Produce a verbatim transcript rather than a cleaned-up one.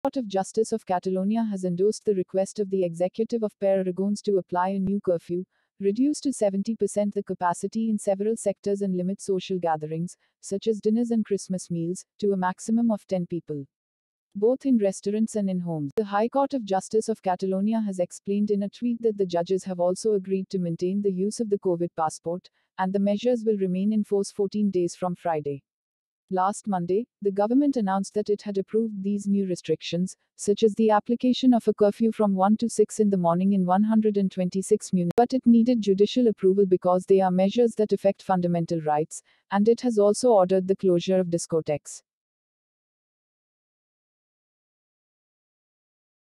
Court of Justice of Catalonia has endorsed the request of the executive of País Aragonés to apply a new curfew, reduce to seventy percent the capacity in several sectors and limit social gatherings, such as dinners and Christmas meals, to a maximum of ten people, both in restaurants and in homes. The High Court of Justice of Catalonia has explained in a tweet that the judges have also agreed to maintain the use of the COVID passport, and the measures will remain in force fourteen days from Friday. Last Monday, the government announced that it had approved these new restrictions, such as the application of a curfew from one to six in the morning in one hundred twenty-six municipalities. But it needed judicial approval because they are measures that affect fundamental rights, and it has also ordered the closure of discotheques.